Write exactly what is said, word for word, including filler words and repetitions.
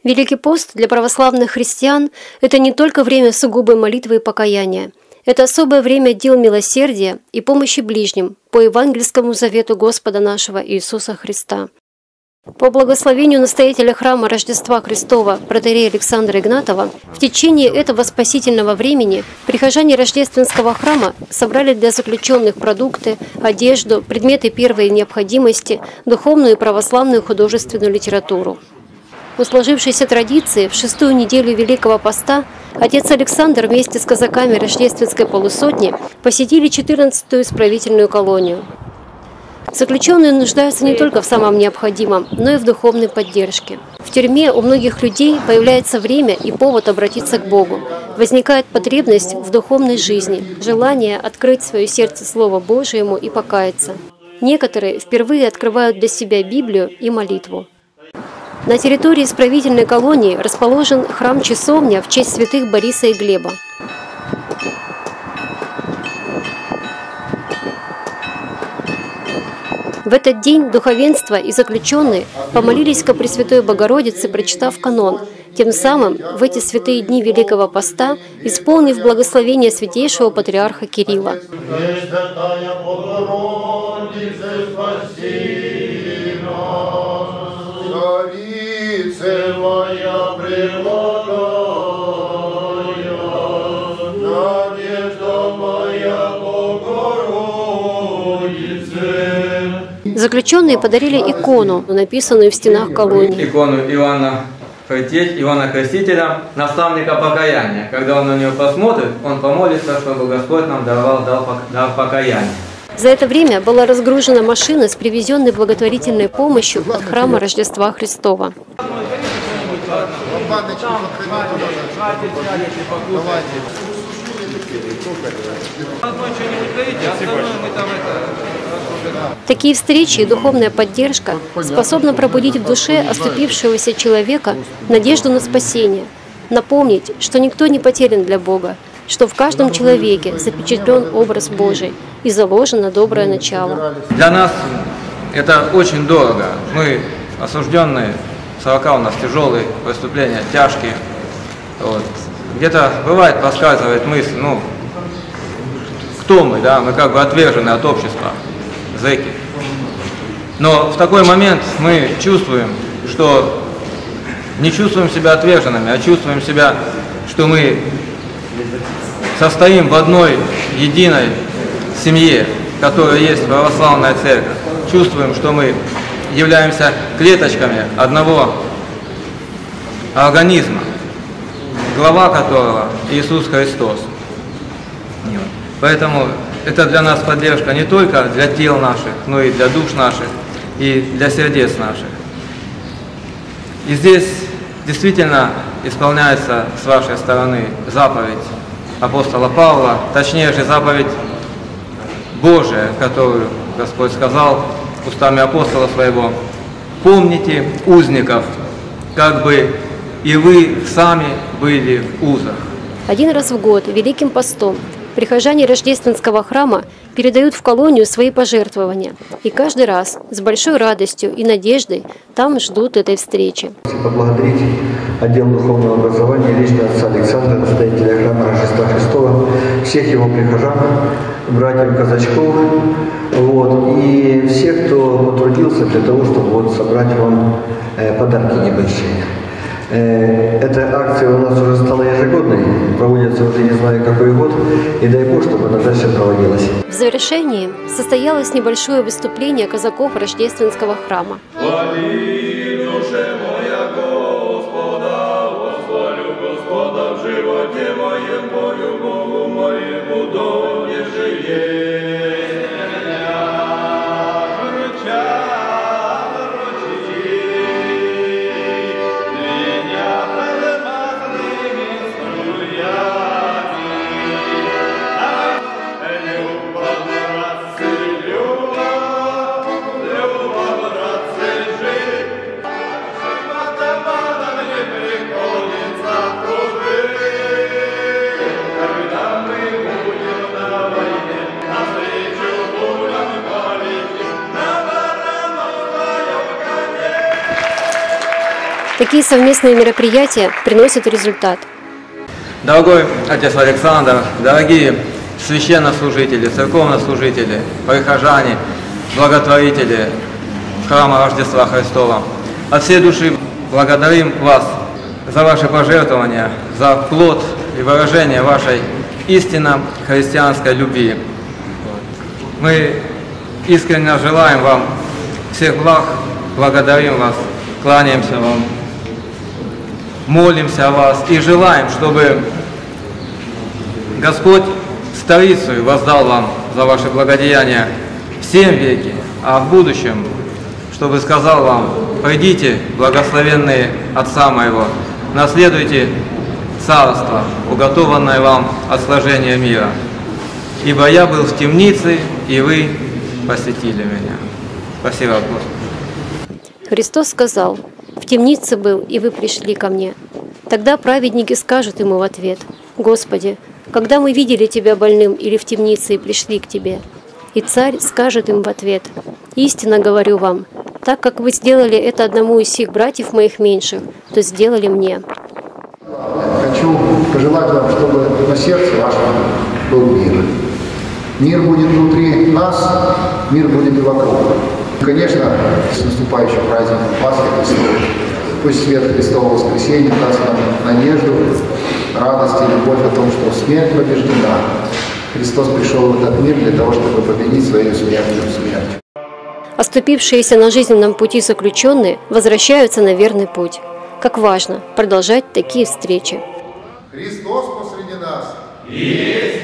Великий пост для православных христиан – это не только время сугубой молитвы и покаяния. Это особое время дел милосердия и помощи ближним по евангельскому завету Господа нашего Иисуса Христа. По благословению настоятеля храма Рождества Христова протоиерея Александра Игнатова, в течение этого спасительного времени прихожане Рождественского храма собрали для заключенных продукты, одежду, предметы первой необходимости, духовную и православную художественную литературу. По сложившейся традиции, в шестую неделю Великого Поста отец Александр вместе с казаками Рождественской полусотни посетили четырнадцатую исправительную колонию. Заключенные нуждаются не только в самом необходимом, но и в духовной поддержке. В тюрьме у многих людей появляется время и повод обратиться к Богу. Возникает потребность в духовной жизни, желание открыть свое сердце Слову Божьему и покаяться. Некоторые впервые открывают для себя Библию и молитву. На территории исправительной колонии расположен храм-часовня в честь святых Бориса и Глеба. В этот день духовенство и заключенные помолились ко Пресвятой Богородице, прочитав канон, тем самым в эти святые дни Великого Поста исполнив благословение святейшего патриарха Кирилла. Заключенные подарили икону, написанную в стенах колонии. Икону Иоанна, Иоанна Крестителя, наставника покаяния. Когда он на нее посмотрит, он помолится, чтобы Господь нам давал дар покаяния. За это время была разгружена машина с привезенной благотворительной помощью от храма Рождества Христова. Такие встречи и духовная поддержка способны пробудить в душе оступившегося человека надежду на спасение, напомнить, что никто не потерян для Бога, что в каждом человеке запечатлен образ Божий и заложено доброе начало. Для нас это очень дорого. Мы осужденные, сорока у нас тяжелые преступления, тяжкие. Вот. Где-то бывает проскальзывает мысль, ну, кто мы, да, мы как бы отвержены от общества, зэки. Но в такой момент мы чувствуем, что не чувствуем себя отверженными, а чувствуем себя, что мы состоим в одной единой семье, которая есть православная церковь. Чувствуем, что мы являемся клеточками одного организма, глава которого Иисус Христос. Поэтому это для нас поддержка не только для тел наших, но и для душ наших, и для сердец наших. И здесь действительно исполняется с вашей стороны заповедь апостола Павла, точнее же заповедь Божия, которую Господь сказал устами апостола своего: «Помните узников, как бы и вы сами были в узах». Один раз в год, Великим постом, прихожане Рождественского храма передают в колонию свои пожертвования. И каждый раз с большой радостью и надеждой там ждут этой встречи. Поблагодарить отдел духовного образования лично отца Александра, настоятеля храма Рождества Христова, всех его прихожан, братьев казачков, вот, и всех, кто потрудился для того, чтобы вот собрать вам э, подарки небольшие. Эта акция у нас уже стала ежегодной, проводится уже не знаю какой год, и дай Бог, чтобы она дальше проводилась. В завершении состоялось небольшое выступление казаков Рождественского храма. Хвали, душе моя Господа, восхвалю Господа в животе моем, мою Богу моему доме жие. такие совместные мероприятия приносят результат. Дорогой отец Александр, дорогие священнослужители, церковнослужители, прихожане, благотворители храма Рождества Христова, от всей души благодарим вас за ваши пожертвования, за плод и выражение вашей истинно христианской любви. Мы искренне желаем вам всех благ, благодарим вас, кланяемся вам, молимся о вас и желаем, чтобы Господь столицу воздал вам за ваши благодеяния в сем веке, а в будущем, чтобы сказал вам: придите, благословенные Отца моего, наследуйте царство, уготованное вам от сложения мира. Ибо я был в темнице, и вы посетили меня. Спасибо, Господи. Христос сказал: «В темнице был, и вы пришли ко мне». Тогда праведники скажут ему в ответ: «Господи, когда мы видели Тебя больным или в темнице и пришли к Тебе?» И царь скажет им в ответ: «Истинно говорю вам, так как вы сделали это одному из сих братьев моих меньших, то сделали мне». Хочу пожелать вам, чтобы на сердце вашем был мир. Мир будет внутри нас, мир будет и вокруг. Конечно, с наступающим праздником Пасхи Христовой, пусть свет Христового воскресения даст нам надежду, радость и любовь о том, что смерть побеждена. Христос пришел в этот мир для того, чтобы победить свою смертью смерть. Оступившиеся на жизненном пути заключенные возвращаются на верный путь. Как важно продолжать такие встречи. Христос посреди нас. Есть.